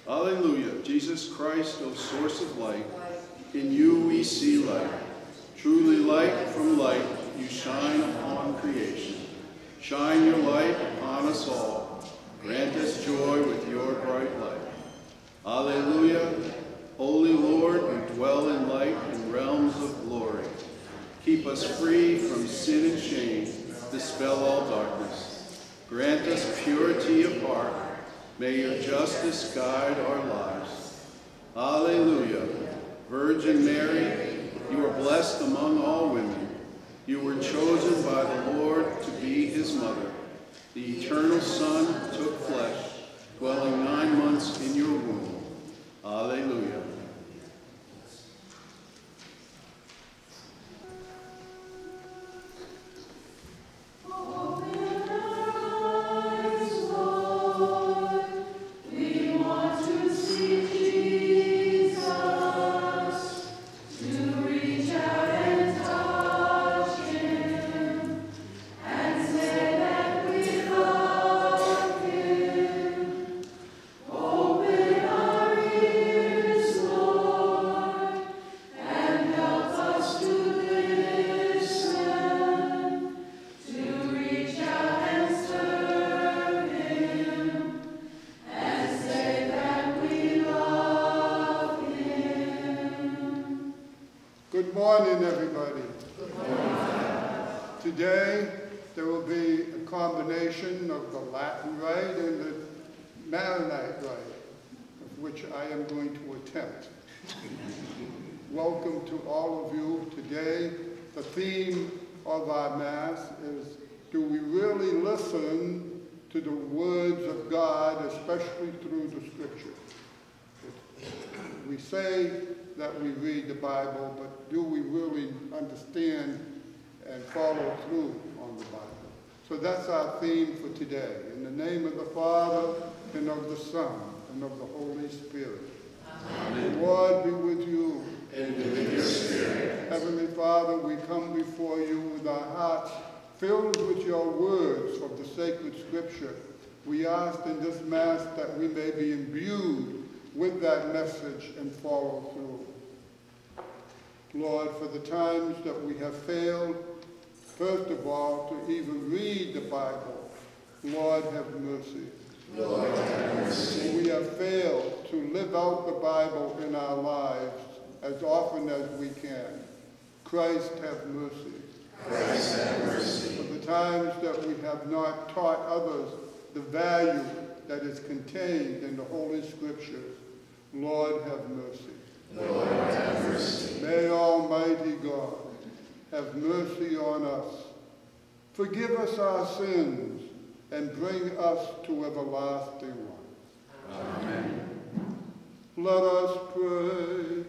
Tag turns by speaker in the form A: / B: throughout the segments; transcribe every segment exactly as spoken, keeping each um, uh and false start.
A: Alleluia. Jesus Christ, O source of light, in you we see light. Truly light from light, you shine upon creation. Shine your light upon us all. Grant us joy with your bright light. Alleluia. Holy Lord, who dwell in light in realms of glory, keep us free from sin and shame, dispel all darkness. Grant us purity of heart. May your justice guide our lives. Alleluia. Virgin Mary, you are blessed among all women. You were chosen by the Lord to be his mother. The eternal Son took flesh, dwelling nine months in your womb. Alleluia.
B: Good morning, everybody.
C: Good morning.
B: Today, there will be a combination of the Latin rite and the Maronite rite, of which I am going to attempt. Welcome to all of you. Today, the theme of our Mass is, do we really listen to the words of God, especially through the Scripture? We say that we read the Bible, but do we really understand and follow through on the Bible? So that's our theme for today. In the name of the Father, and of the Son, and of the Holy Spirit. Amen. The Lord be with you.
C: And with your spirit.
B: Heavenly Father, we come before you with our hearts filled with your words of the sacred Scripture. We ask in this Mass that we may be imbued with that message and follow through. Lord, for the times that we have failed, first of all, to even read the Bible, Lord, have mercy.
C: Lord, have mercy.
B: We have failed to live out the Bible in our lives as often as we can. Christ, have mercy.
C: Christ, have mercy.
B: For the times that we have not taught others the value that is contained in the Holy Scriptures, Lord, have mercy.
C: Lord, have mercy.
B: May Almighty God have mercy on us, forgive us our sins, and bring us to everlasting life.
C: Amen.
B: Let us pray.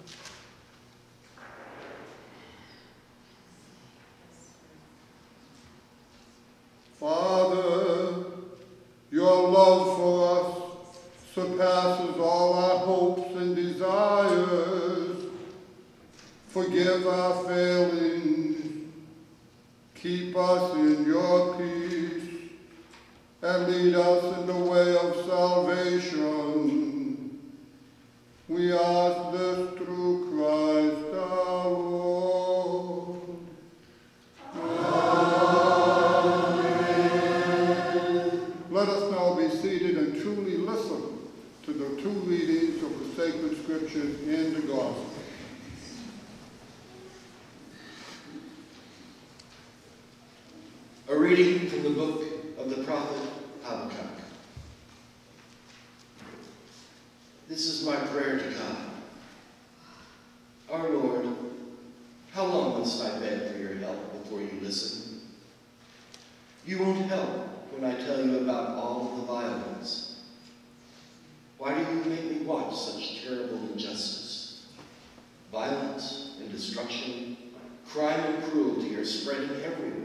B: Father, your love for us surpasses all our hopes and desires. Forgive our failings, keep us in your peace, and lead us in the way of salvation. We ask this through Christ our Lord. Amen. Let us now be seated and truly listen to the two readings of the sacred Scriptures in the Gospel.
C: A reading from the book of the prophet Habakkuk. This is my prayer to God. Our Lord, how long must I beg for your help before you listen? You won't help when I tell you about all of the violence. Why do you make me watch such terrible injustice? Violence and destruction, crime and cruelty are spreading everywhere.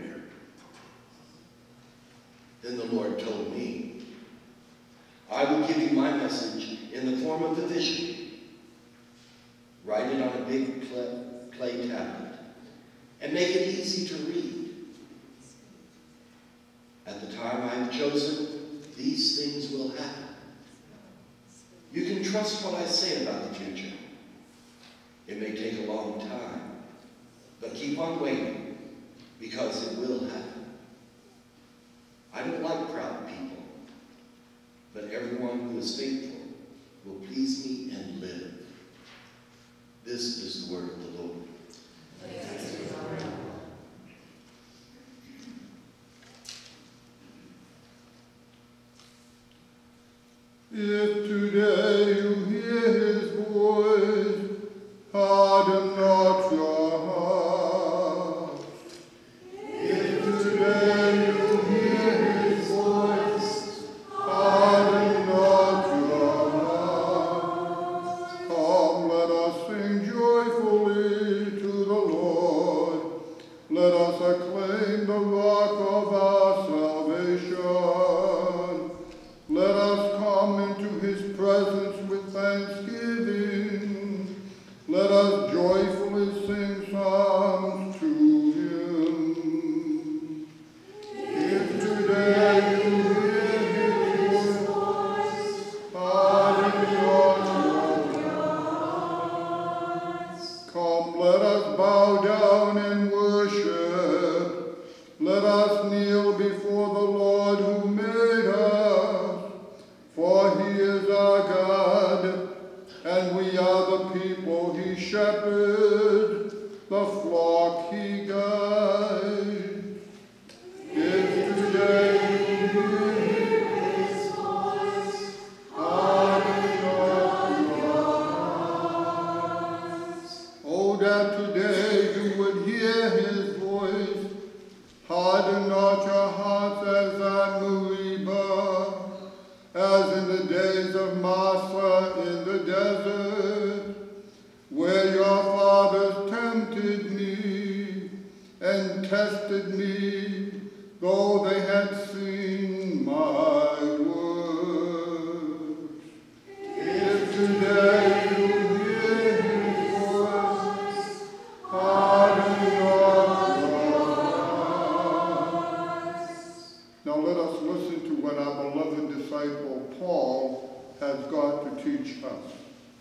C: Then the Lord told me, I will give you my message in the form of a vision. Write it on a big clay tablet and make it easy to read. At the time I have chosen, these things will happen. You trust what I say about the future? It may take a long time, but keep on waiting, because it will happen. I don't like proud people, but everyone who is faithful will please me and live. This is the word of the Lord.
D: Thanks be to God.
B: If today you hear his voice, harden not your hearts. If today you hear his voice, harden not your hearts. Come, let us sing joyfully to the Lord. Let us acclaim the rock of our salvation. Let us come into his presence with thanksgiving. Let us joyfully sing psalms to him. If today you hear his voice, harden not your hearts. Come, let us bow down and worship. Let us kneel before the Lord who made us. For he is our God, and we are the people he shepherds, the flock he guides. If today you hear his voice, harden not your hearts. Oh, that today you would hear his voice, harden not your hearts as at Meribah, as in the days of Massa in the desert, where your fathers tempted me and tested me, though they had seen my works. If today you hear his voice, harden not your hearts. Now let us listen to what our beloved disciple Paul has got to teach us.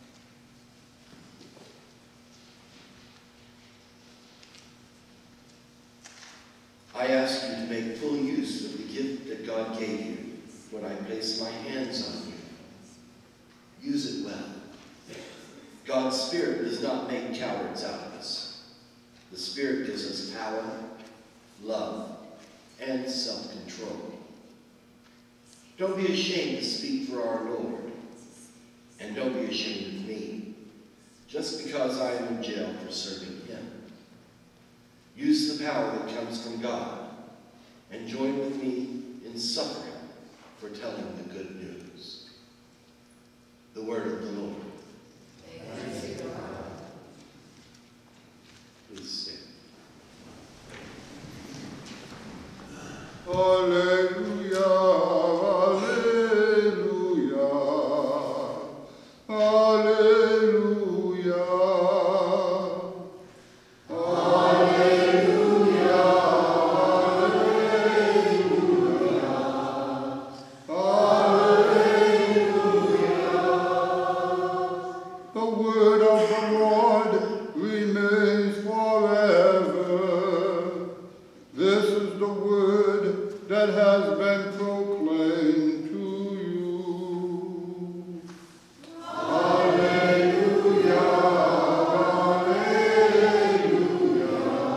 C: I ask you to make full use of the gift that God gave you when I placed my hands on you. Use it well. God's Spirit does not make cowards out of us. The Spirit gives us power, love, and self-control. Don't be ashamed to speak for our Lord, and don't be ashamed of me, just because I am in jail for serving him. Use the power that comes from God, and join with me in suffering for telling the good news. The word of the Lord.
D: Thanks be to God.
C: Please stand.
B: Alleluia, alleluia, alleluia, alleluia, alleluia. The word of the Lord remains forever. This is the word that has been proclaimed to you. Alleluia, alleluia,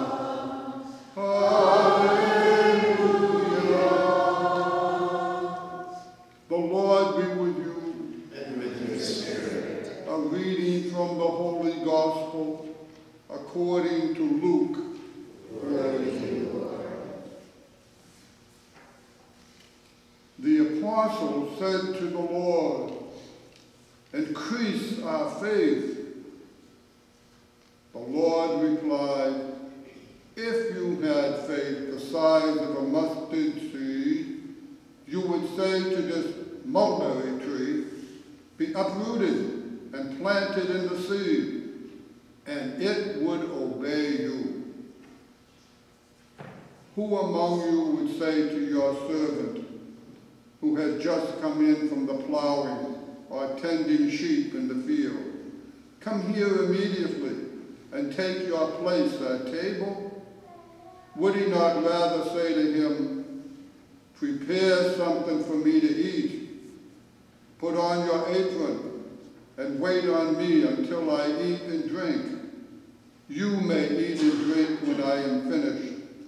B: alleluia. The Lord be with you.
C: And with your spirit.
B: A reading from the Holy Gospel according to Luke.
D: Glory to you, Lord.
B: The apostles said to the Lord, "Increase our faith." The Lord replied, "If you had faith the size of a mustard seed, you would say to this mulberry tree, 'Be uprooted and planted in the sea,' and it would obey you. Who among you would say to your servant, who has just come in from the plowing, or or tending sheep in the field. Come here immediately and take your place at table. Would he not rather say to him, prepare something for me to eat, put on your apron, and wait on me until I eat and drink? You may eat and drink when I am finished.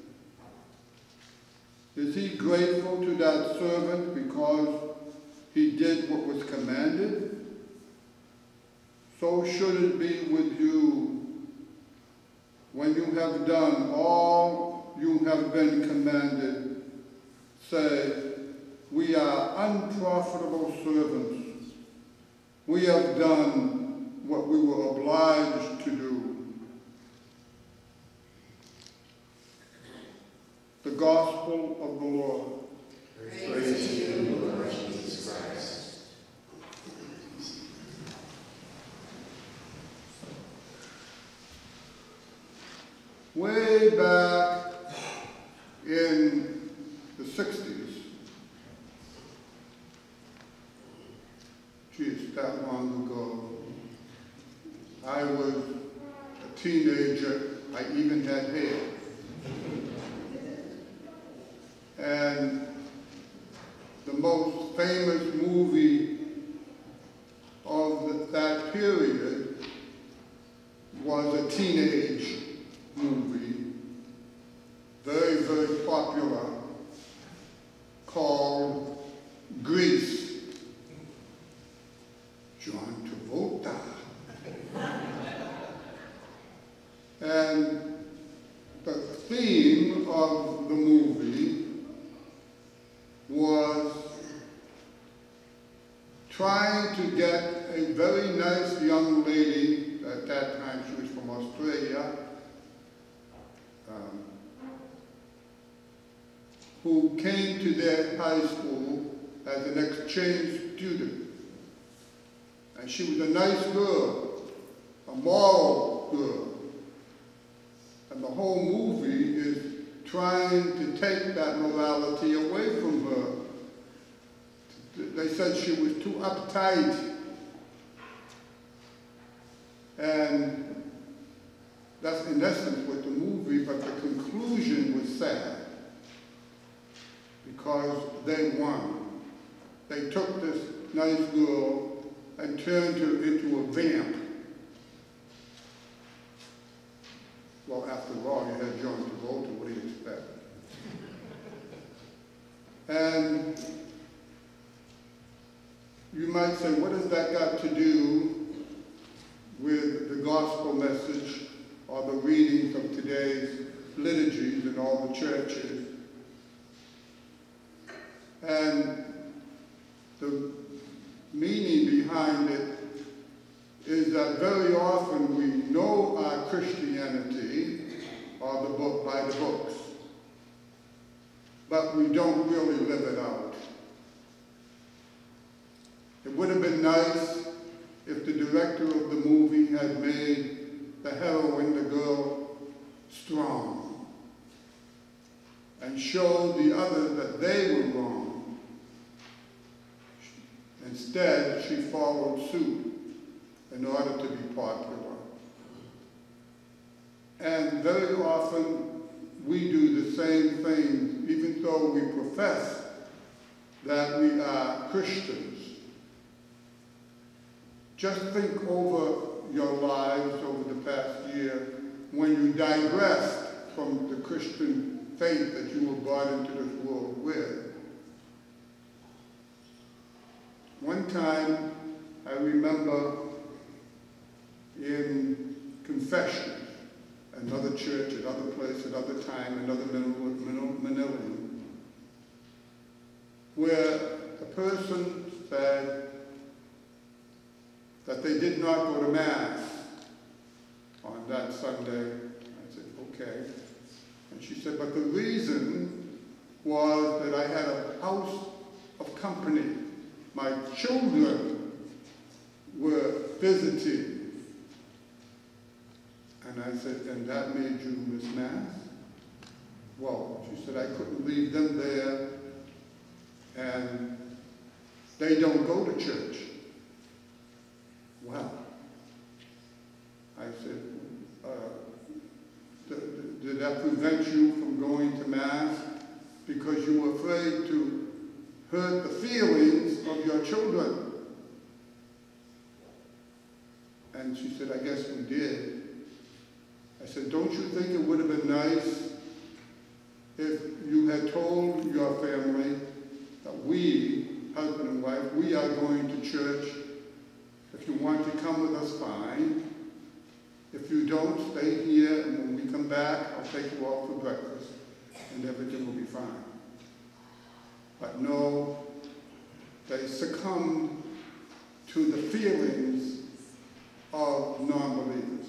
B: Is he grateful to that servant because he did what was commanded? So should it be with you. When you have done all you have been commanded, say, we are unprofitable servants. We have done what we were obliged to do. The Gospel of the Lord.
D: Praise to you, Lord Jesus Christ.
B: Way back in the sixties, geez, that long ago, I was a teenager. I even had hair. And the most famous movie of the, that period was a teenage movie, very, very popular, called Grease. John Travolta. And the theme of the movie was trying to get a very nice young lady, at that time she was from Australia, um, who came to their high school as an exchange student. And she was a nice girl, a moral girl. And the whole movie is trying to take that morality away from her. They said she was too uptight. And that's in essence what the movie, but the conclusion was sad because they won. They took this nice girl and turned her into a vamp. Well, after all, you had John Travolta, what do you expect? And you might say, what has that got to do with the gospel message or the readings of today's liturgies in all the churches? And the meaning behind it is that very often we know our Christianity or the book by the books, but we don't really live it out. It would have been nice if the director of the movie had made the heroine, the girl, strong and showed the others that they were wrong. Instead, she followed suit in order to be popular. And very often we do the same thing, even though we profess that we are Christians. Just think over your lives over the past year when you digressed from the Christian faith that you were brought into this world with. One time, I remember in confession, another church, another place, another time, another Manila, where a person said that they did not go to Mass on that Sunday. I said, okay. And she said, but the reason was that I had a house of company. My children were visiting. And I said, and that made you miss Mass? Well, she said, I couldn't leave them there, and they don't go to church. that prevents you from going to Mass because you were afraid to hurt the feelings of your children. And she said, I guess we did. I said, don't you think it would have been nice if you had told your family that we, husband and wife, we are going to church. If you want to come with us, fine. If you don't, stay here, and when we come back, I'll take you out for breakfast, and everything will be fine. But no, they succumbed to the feelings of non-believers.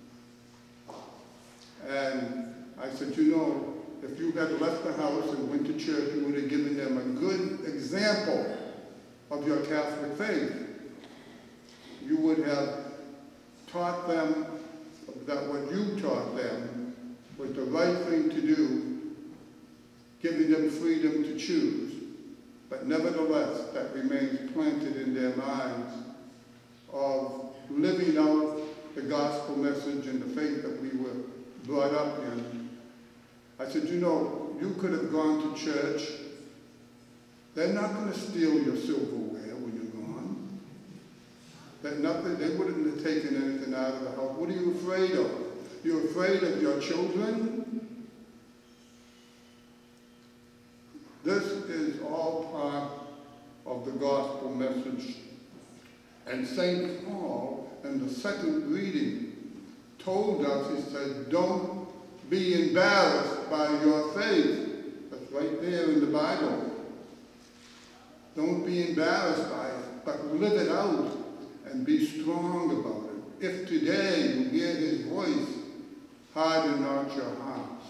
B: And I said, you know, if you had left the house and went to church, you would have given them a good example of your Catholic faith. You would have taught them that what you taught them was the right thing to do, giving them freedom to choose. But nevertheless, that remains planted in their minds of living out the gospel message and the faith that we were brought up in. I said, you know, you could have gone to church. They're not going to steal your silverware when you're gone. That nothing, they wouldn't have taken anything out of the house. What are you afraid of? You're afraid of your children? This is all part of the gospel message. And Saint Paul, in the second reading, told us, he said, don't be embarrassed by your faith. That's right there in the Bible. Don't be embarrassed by it, but live it out and be strong about it. If today you hear his voice, harden not your hearts.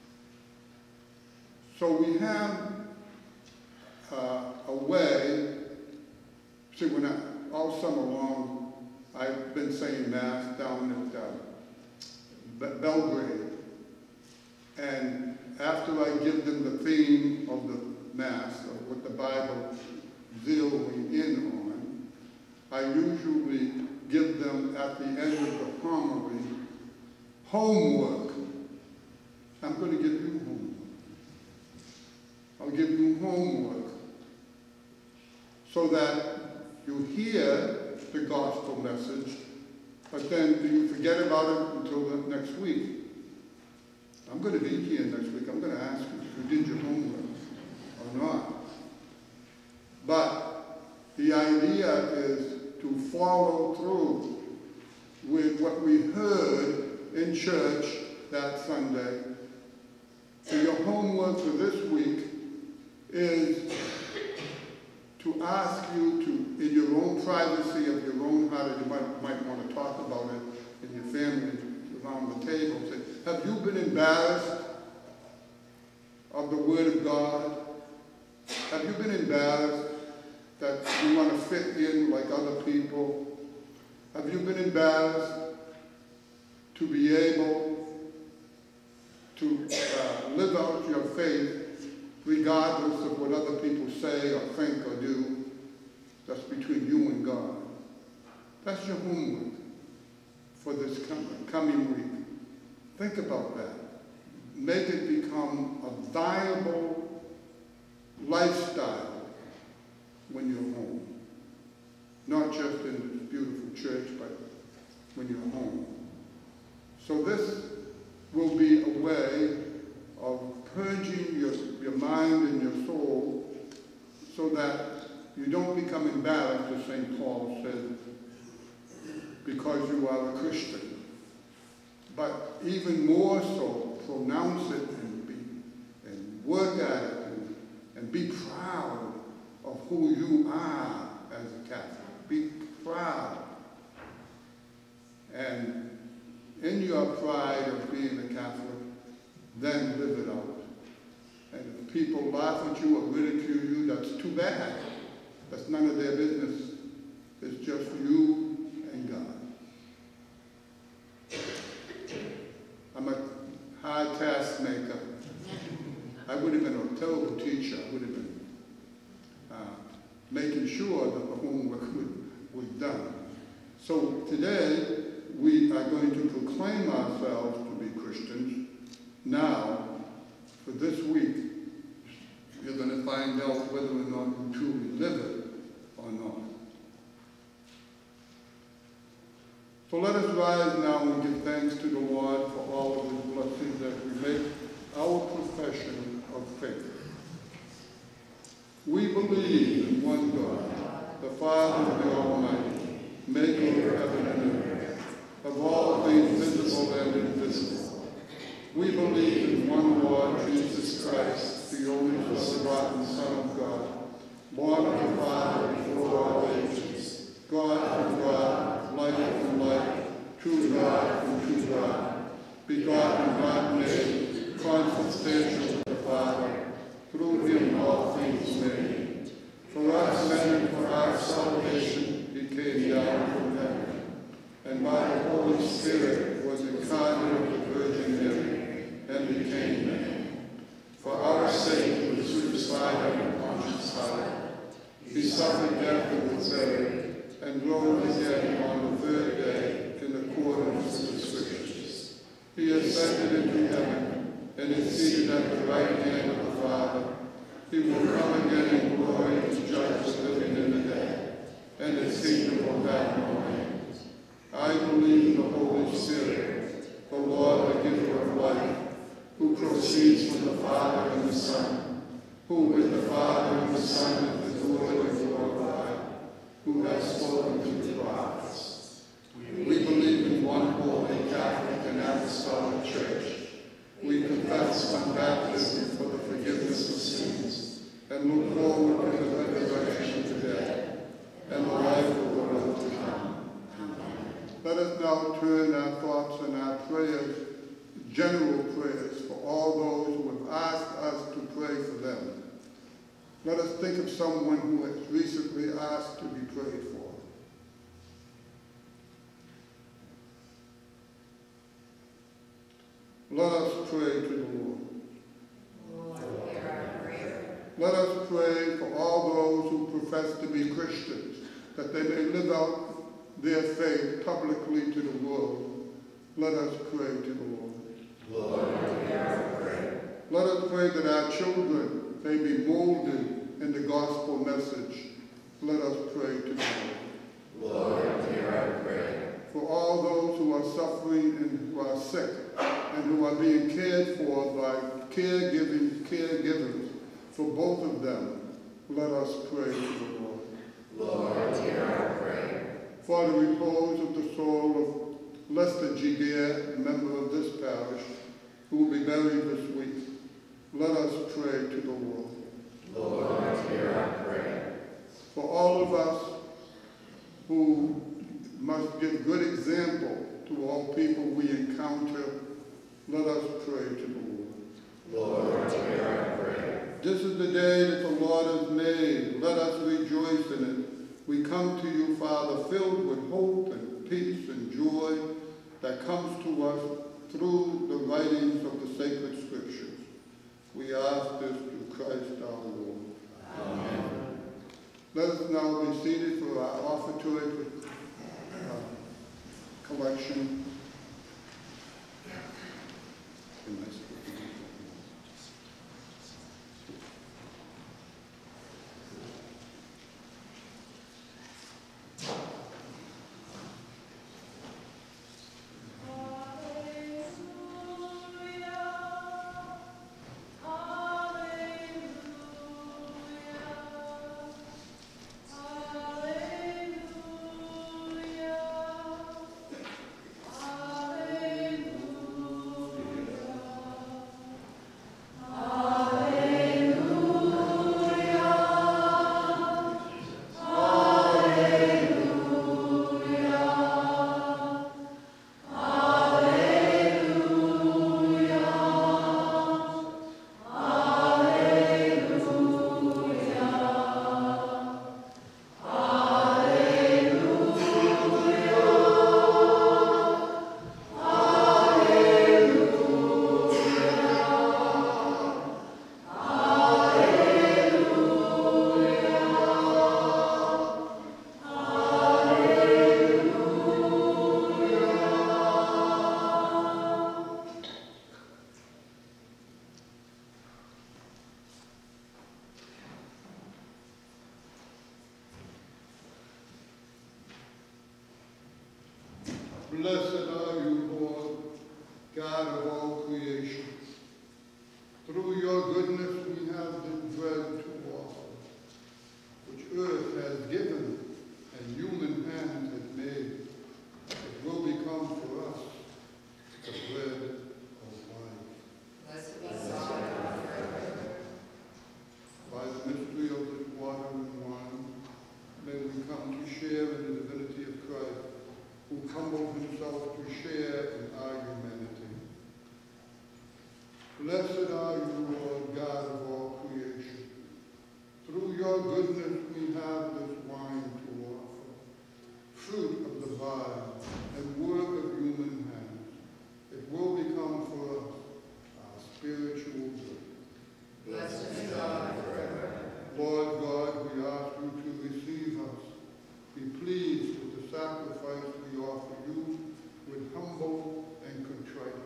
B: So we have uh, a way, see, when I, all summer long, I've been saying Mass down at uh, Belgrade. And after I give them the theme of the Mass, of what the Bible zeroing in on, I usually give them at the end of the homily homework. I'm going to give you homework. I'll give you homework so that you hear the gospel message, but then you forget about it until the next week. I'm going to be here next week. I'm going to ask you if you did your homework or not. But the idea is to follow through with what we heard in church that Sunday. So your homework for this week is to ask you to, in your own privacy of your own heart, you might, might want to talk about it in your family around the table, say, have you been embarrassed of the Word of God? Have you been embarrassed that you want to fit in like other people? Have you been embarrassed to be able to uh, live out your faith regardless of what other people say or think or do? That's between you and God. That's your homework for this com coming week. Think about that. Make it become a viable lifestyle when you're home. Not just in this beautiful church, but when you're home. So this will be a way of purging your, your mind and your soul so that you don't become embarrassed, as Saint Paul said, because you are a Christian. But even more so, pronounce it and, be, and work at it and, and be proud of who you are as a Catholic. Be proud. And in your pride of being a Catholic, then live it out. And if people laugh at you or ridicule you, that's too bad. That's none of their business. It's just you and God. I'm a hard task maker. I would have been a terrible teacher. I would have been uh, making sure that the homework was done. So today, we are going to proclaim ourselves to be Christians, Now, for this week, you're going to find out whether or not you truly live it or not. So let us rise now and give thanks to the Lord for all of his blessings as we make our profession of faith. We believe in one God, the Father the Almighty, maker of heaven and earth, of all things visible and invisible. We believe in one Lord Jesus Christ, the only begotten Son of God, born of the Father before all ages, God from God, light from light, true God from true God, begotten God made, consubstantial with the Father, through him all things made. For us men and for our salvation he came down from heaven, and by the Holy Spirit was incarnate of the Virgin Mary, and became man. For our sake he was crucified under Pontius Pilate. He suffered death and was buried, and rose again on the third day in accordance with the Scriptures. He ascended into heaven, and is seated at the right hand of the Father. He will come again in glory to judge the living and the dead, and his kingdom will have no end. I believe in the Holy Spirit, the Lord, the giver of life, who proceeds from the Father and the Son, who with the Father and the Son is adored and glorified, who has spoken through the prophets. We believe in one holy Catholic and Apostolic Church. We confess one baptism for the forgiveness of sins, and look forward to the resurrection of the dead, and the life of the world to come. Let us now turn our thoughts and our prayers, general prayers, for all those who have asked us to pray for them. Let us think of someone who has recently asked to be prayed for. Let us pray to the Lord.
D: Lord, hear our prayer.
B: Let us pray for all those who profess to be Christians, that they may live out their faith publicly to the world. Let us pray to the Lord.
D: Lord, hear our prayer.
B: Let us pray that our children may be molded in the gospel message. Let us pray to the Lord.
D: Lord, hear our prayer.
B: For all those who are suffering and who are sick, and who are being cared for by caregiving caregivers, for both of them, let us pray to the Lord.
D: Lord, hear our prayer.
B: For the repose of the soul of Lester G. Gare, a member of this parish, who will be buried this week, let us pray to the Lord.
D: Lord, hear our prayer.
B: For all of us who must give good example to all people we encounter, let us pray to the Lord.
D: Lord, hear our prayer.
B: This is the day that the Lord has made. Let us rejoice in it. We come to you, Father, filled with hope and peace and joy that comes to us through the writings of the sacred Scriptures. We ask this through Christ our Lord.
D: Amen.
B: Let us now be seated for our offertory uh, collection. Blessed are you, Lord, God of all creation. Through your goodness we have the bread to offer, which earth has given and human hands have made. It will become for us the bread of life.
D: Blessed be God forever.
B: By the mystery of this water and wine, may we come to share in the divinity of Christ, who humbled himself to share in our humanity. Blessed are you, Lord God of all creation. Through your goodness we have this wine to offer, fruit of the vine and work of human hands. It will become for us our spiritual good.
D: Blessed be God forever.
B: Lord God, we ask you to receive us. Be pleased with the sacrifice we offer you with humble and contrite heart.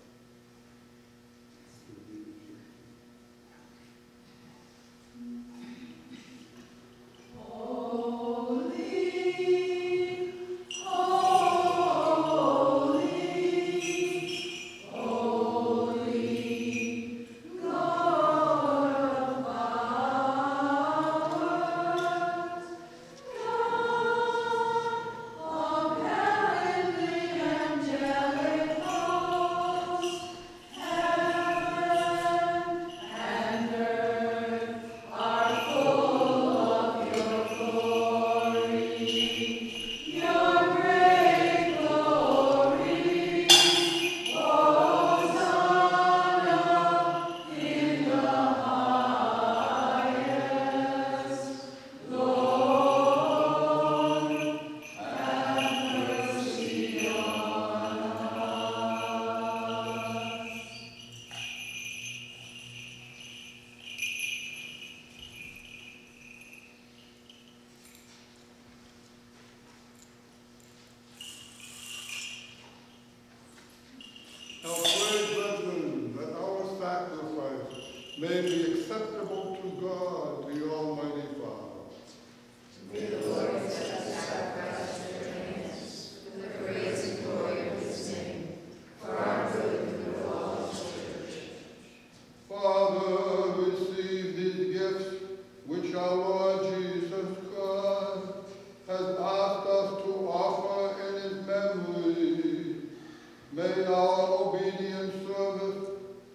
B: Now pray, brethren, that our sacrifice may be acceptable to God, the Almighty Father.
D: May the Lord accept the sacrifice of your hands, for the praise and glory of his name, for our good and good of all his church.
B: Father, receive these gifts which our Lord Jesus Christ has asked us to offer in his memory. May our obedient service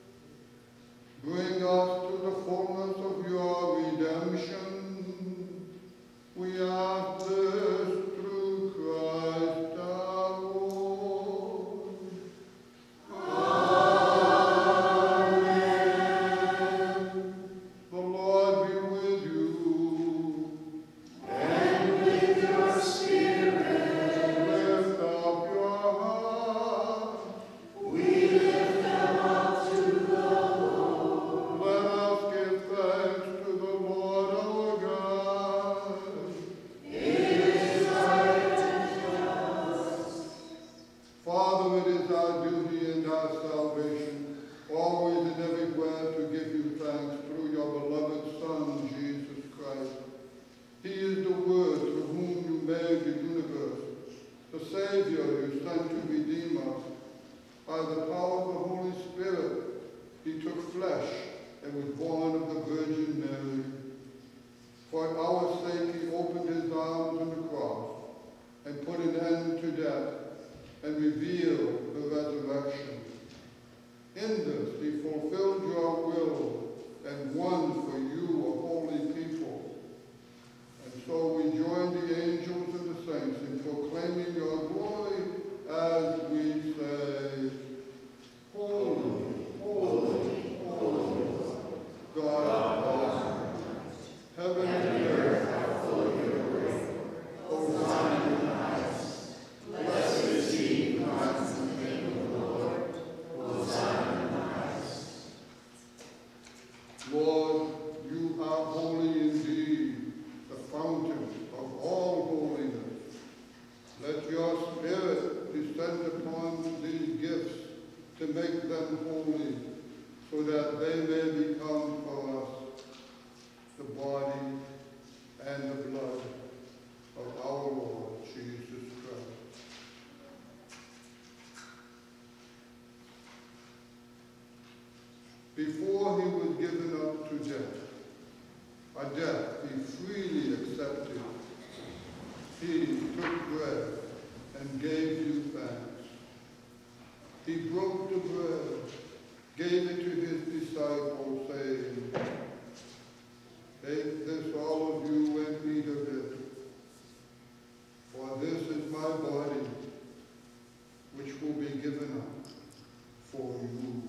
B: bring us to the fullness of your redemption. We ask this through Christ our Lord. Amen. The Lord be with you.
D: And with your spirit,
B: Lift up your heart.
D: we lift them up to the Lord.
B: Let us give thanks to the Lord our God.
D: It is right and just.
B: Father, it is our duty and our salvation, always and everywhere, to give you thanks through your beloved Son, Jesus Christ. He is the Word through whom you made the universe, the Savior you sent to redeem us. By the power of the Holy Spirit, he took flesh and was born of the Virgin Mary. For our sake he opened his arms on the cross and put an end to death and revealed the resurrection. In this he fulfilled your will and won for you a holy people. And so we join the angels and the saints in proclaiming your glory as we say, Holy, holy, holy, God Almighty. Heaven and earth are full of your glory. Hosanna in the highest. Blessed is he who comes in the name of the Lord. Hosanna in the highest. Lord, you are holy indeed, the fountain of all holiness. Let your Spirit descend upon these gifts to make them holy, so that they may become for us the body and the blood of our Lord Jesus Christ. before he was given up to death, a death he freely accepted, he took bread and gave you thanks. He broke the bread, gave it to his disciples, saying, "Take this, all of you, and eat of it, for this is my body, which will be given up for you."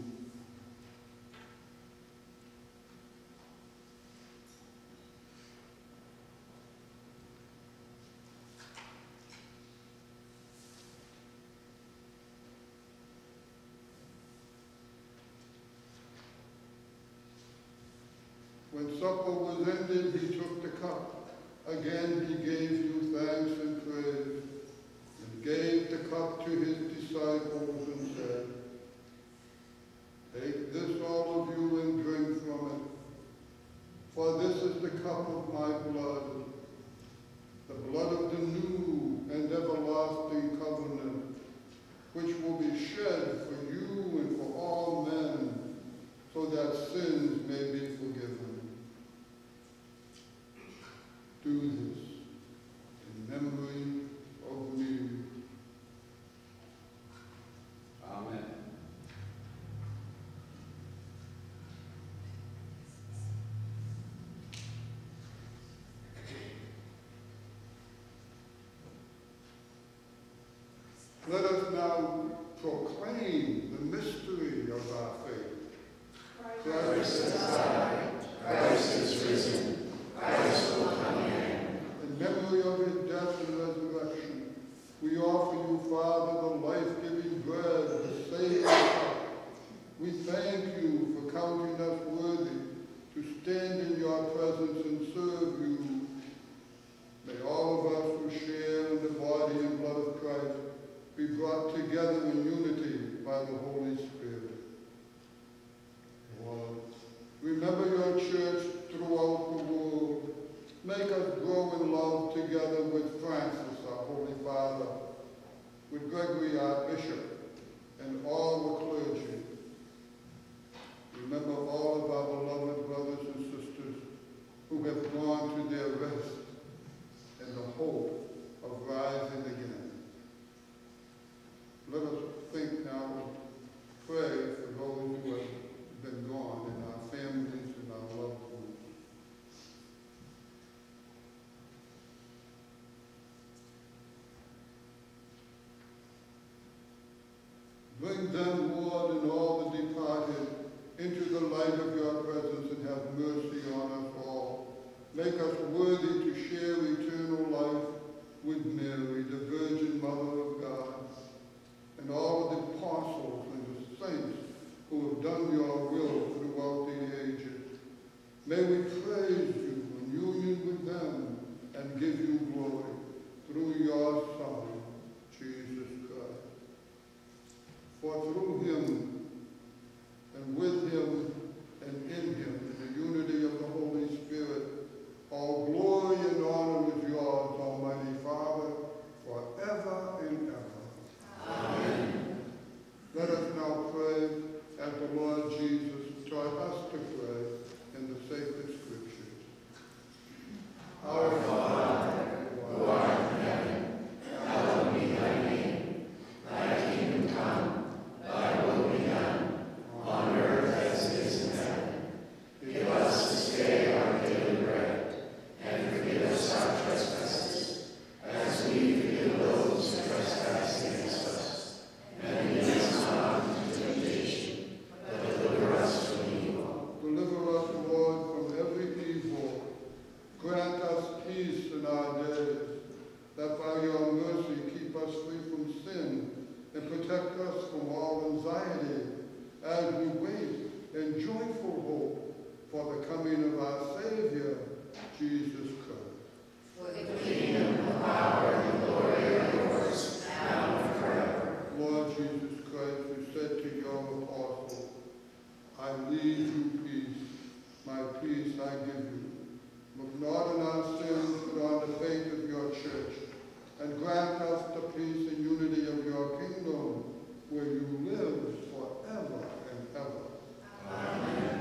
B: When supper was ended, he took the cup. Again he gave you thanks and praise, and gave the cup to his disciples and said, "Take this, all of you, and drink from it, for this is the cup of my blood, the blood of the new and everlasting covenant, which will be shed for you and for all men, so that sins may be forgiven. Do this in memory of me."
A: Amen.
B: Let us now proclaim the mystery of our faith.
D: Christ is died. Christ is risen. Christ will come again.
B: In memory of his death and resurrection, we offer you, Father, the life-giving bread, the saving cup. We thank you for counting us worthy to stand in your presence and serve you. May all of us who share in the body and blood of Christ be brought together in unity by the Holy Spirit. Lord, remember your church throughout the world. Make us grow in love together with Francis, our Holy Father, with Gregory, our Bishop, and all the clergy. Remember all of our beloved brothers and sisters who have gone to their rest in the hope of rising again. Let us think now and pray for those who have been gone in our families and our loved ones. Bring them, Lord, and all the departed into the light of your presence, and have mercy on us all. Make us worthy to share eternal life with Mary, the Virgin Mother of God, and all the apostles and the saints who have done your will throughout the ages. May we praise you in union with them and give you glory through your Son, Jesus Christ. For through him and with him and in him, in the unity of the Holy Spirit, all glory and honor is yours, Almighty Father, forever and ever.
D: Amen.
B: Let us now pray as the Lord Jesus taught us to pray in the sacred scriptures.
D: Our Father, who art in heaven, hallowed be thy name. Thy kingdom come, thy will be done, on earth as it is in heaven. Give us this day our daily bread, and forgive us our trespasses, as we forgive those who trespass against us. And lead us not into temptation, but deliver us from evil.
B: Deliver us, Lord, from every evil. Grant us peace in our days, that by your mercy keep us free from sin and protect us from all anxiety as we wait in joyful hope for the coming of our Savior, Jesus Christ.
D: For the kingdom, the power, and the glory are yours, now and forever.
B: Lord Jesus Christ, who said to your apostles, "I leave you peace, my peace I give you. Look not on our sins, but on the faith of your church, and grant us the peace and unity of your kingdom, where you live forever and ever."
D: Amen.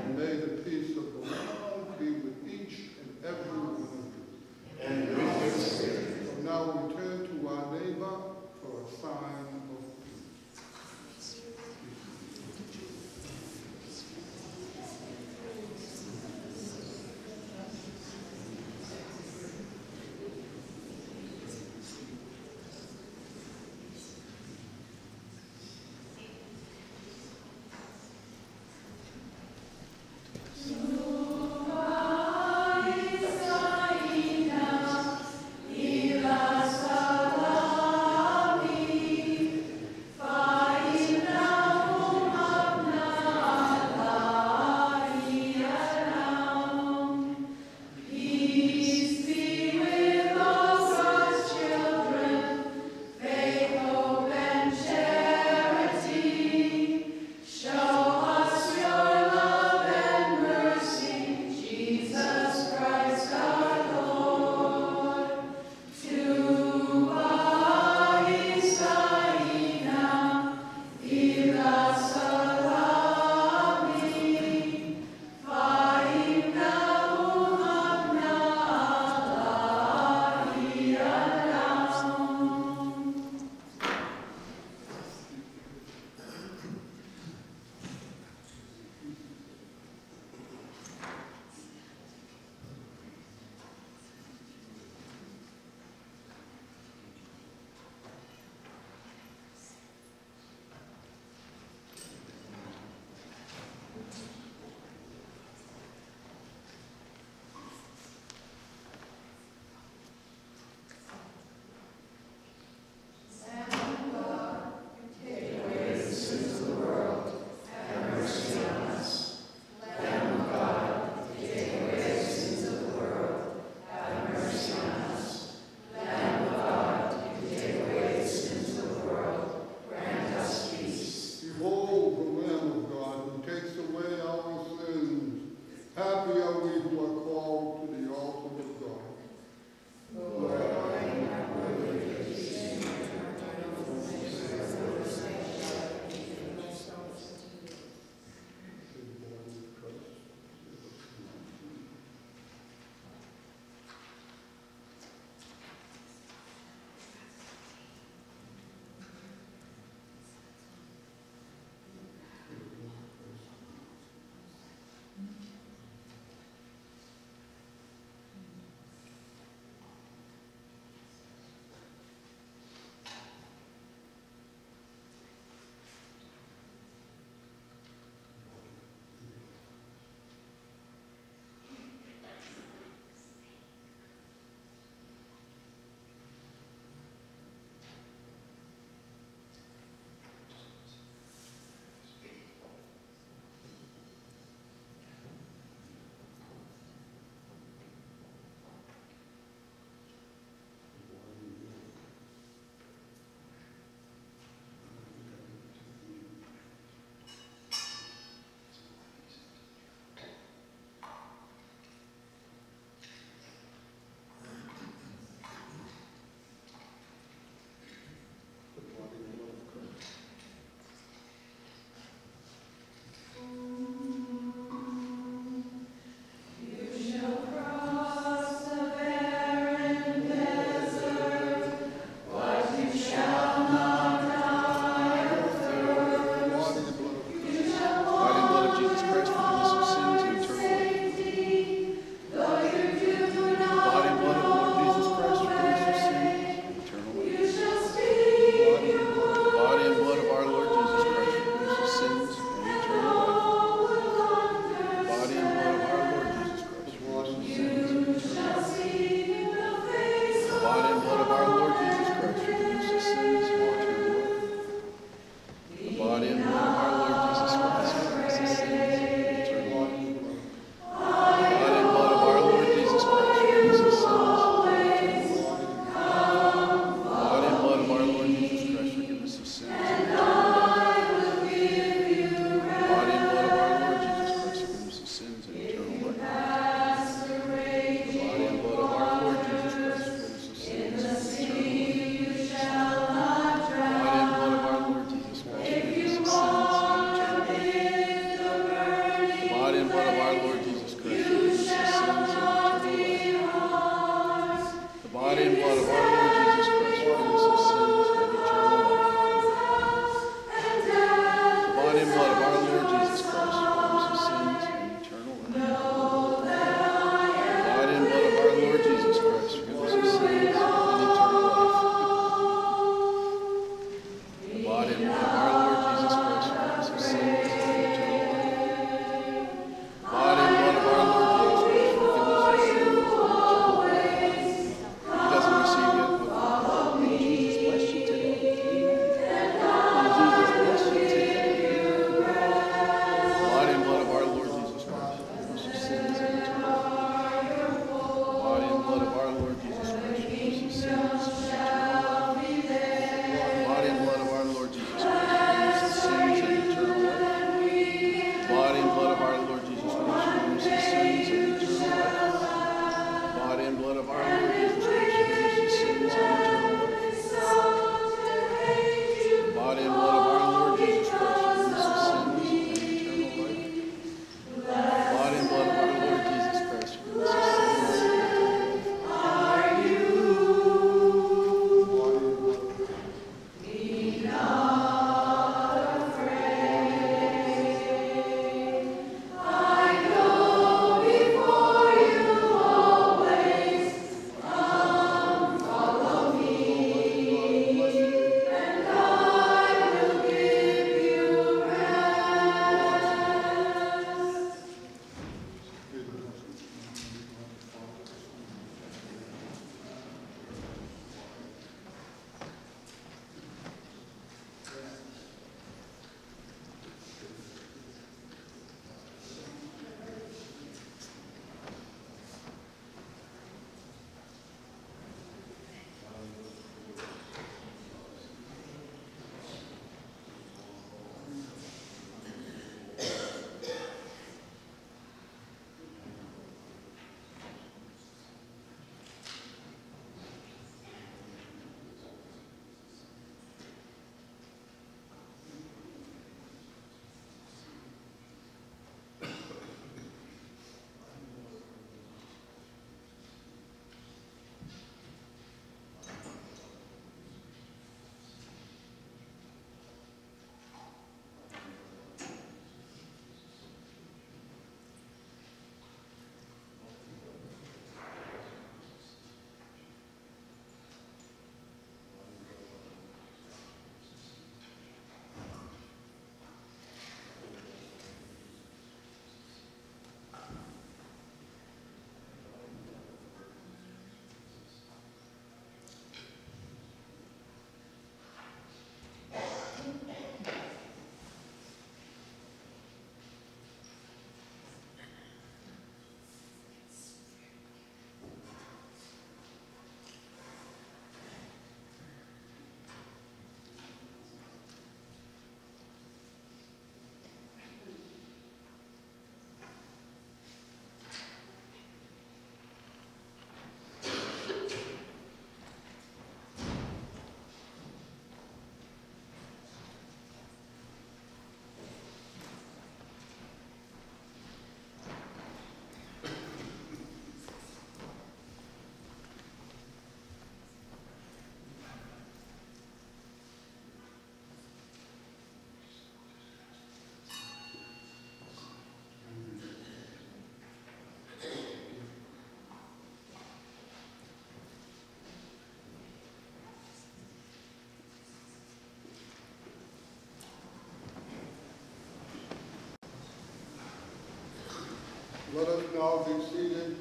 B: now be seated,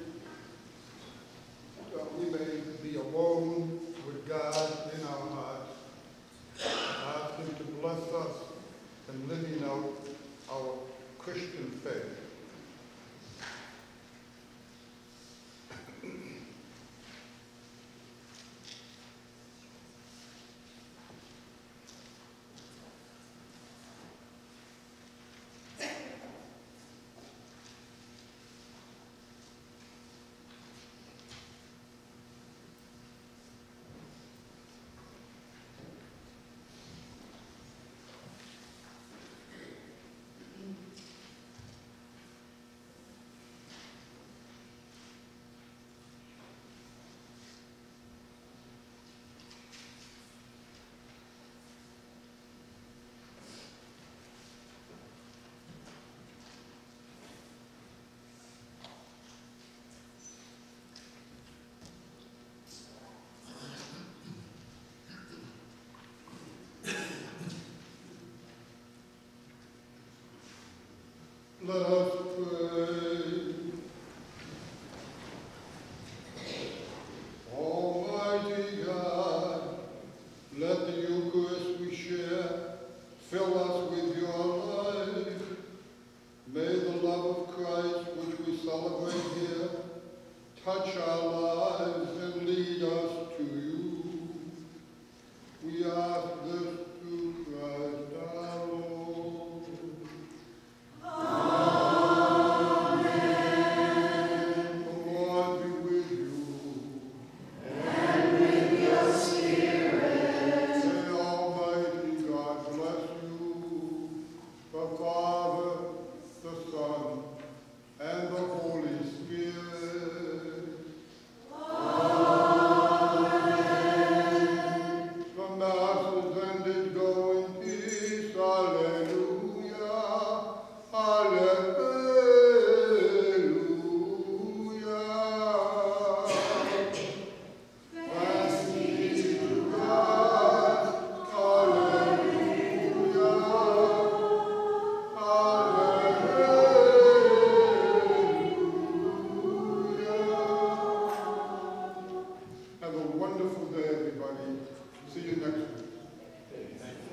B: that we may be alone with God in our hearts. Ask Him to bless us in living out our Christian faith. Let us pray. Almighty God, let the Eucharist we share fill us with your life. May the love of Christ, which we celebrate here, touch our lives and lead us to you. We ask this through Christ our Lord. Have a wonderful day, everybody. See you next week.